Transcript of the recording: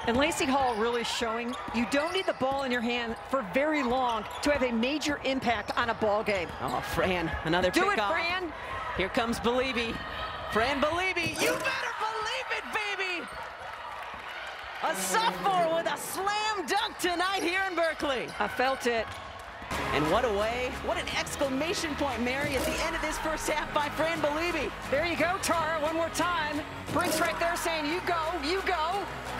And Lacey Hall really showing you don't need the ball in your hand for very long to have a major impact on a ball game. Oh, Fran, another Do pickoff. it, Fran. Here comes Belibi. Fran Belibi, you better believe it, baby! A sophomore with a slam dunk tonight here in Berkeley. I felt it. And what a way, what an exclamation point, Mary, at the end of this first half by Fran Belibi. There you go, Tara, one more time. Brink's right there saying, you go, you go.